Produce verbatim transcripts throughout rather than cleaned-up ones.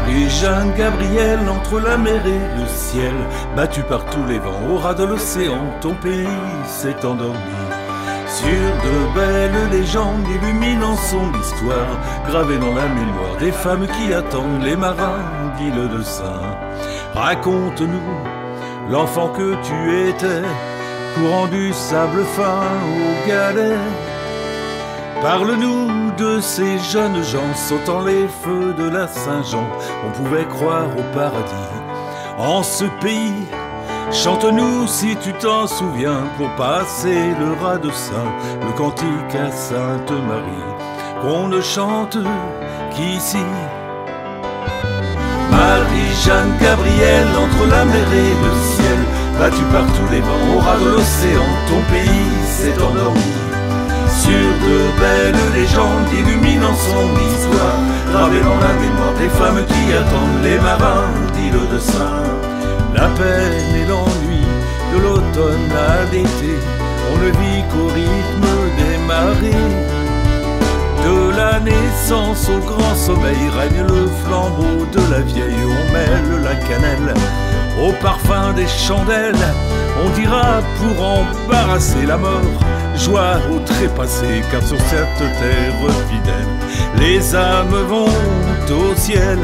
Marie-Jeanne Gabrielle, entre la mer et le ciel, battue par tous les vents, au ras de l'océan, ton pays s'est endormi. Sur de belles légendes illuminant son histoire, gravées dans la mémoire des femmes qui attendent les marins d'île de Sein. Raconte-nous l'enfant que tu étais, courant du sable fin aux galets. Parle-nous de ces jeunes gens sautant les feux de la Saint-Jean. On pouvait croire au paradis en ce pays. Chante-nous si tu t'en souviens, pour passer le raz de Sein, le cantique à Sainte-Marie, qu'on ne chante qu'ici. Marie-Jeanne Gabrielle, entre la mer et le ciel, battue par tous les vents, au ras de l'océan, ton pays s'est endormi. Sur de belles légendes illuminant son histoire, gravées dans la mémoire des femmes qui attendent les marins d'île de Sein. La peine et l'ennui de l'automne à l'été, on ne vit qu'au rythme des marées. De la naissance au grand sommeil règne le flambeau de la vieille. On mêle la cannelle au parfum des chandelles. On dira pour embarrasser la mort, joie au trépassé, car sur cette terre fidèle, les âmes vont au ciel.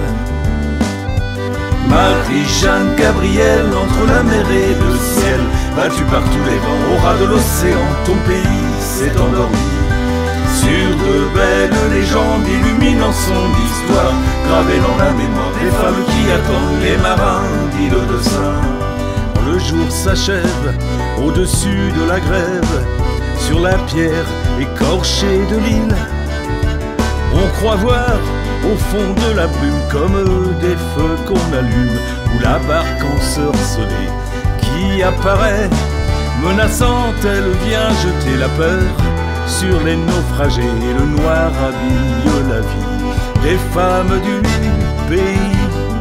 Marie-Jeanne Gabrielle, entre la mer et le ciel, battue par tous les vents, au ras de l'océan, ton pays s'est endormi. Sur de belles légendes illuminant son histoire, gravées dans la mémoire des femmes qui attendent les marins d'île de Sein. Quand le jour s'achève au-dessus de la grève, sur la pierre écorchée de l'île, on croit voir au fond de la brume comme des feux qu'on allume, ou la barque ensorcelée qui apparaît, menaçante, elle vient jeter la peur sur les naufragés, et le noir habille la vie des femmes du pays.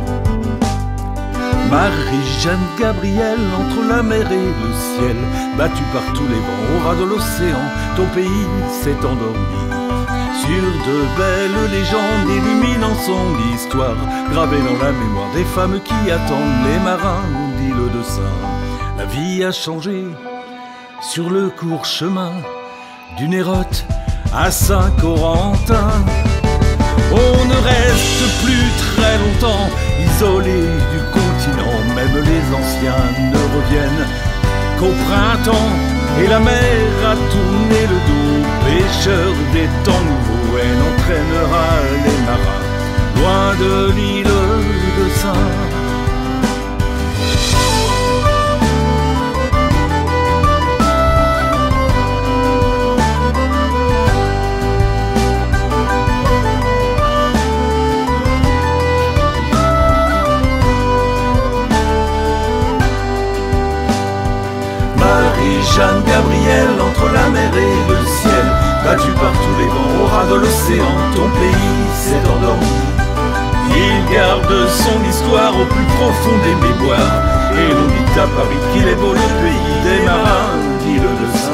Marie-Jeanne Gabrielle, entre la mer et le ciel, battue par tous les vents, au ras de l'océan, ton pays s'est endormi. Sur de belles légendes illuminant son histoire, gravées dans la mémoire des femmes qui attendent les marins d'île de Sein. La vie a changé sur le court chemin d'une Hérote à Saint-Corentin. On ne reste plus très longtemps isolé du continent, même les anciens ne reviennent qu'au printemps. Et la mer a tourné le dos, pêcheur des temps nouveaux, elle entraînera les marins loin de l'île de Sein. Marie-Jeanne Gabrielle, entre la mer et le ciel, battue par tous les vents, au ras de l'océan, ton pays s'est endormi. Il garde son histoire au plus profond des mémoires, et l'on dit à Paris qu'il est beau le pays des marins d'île de Sein.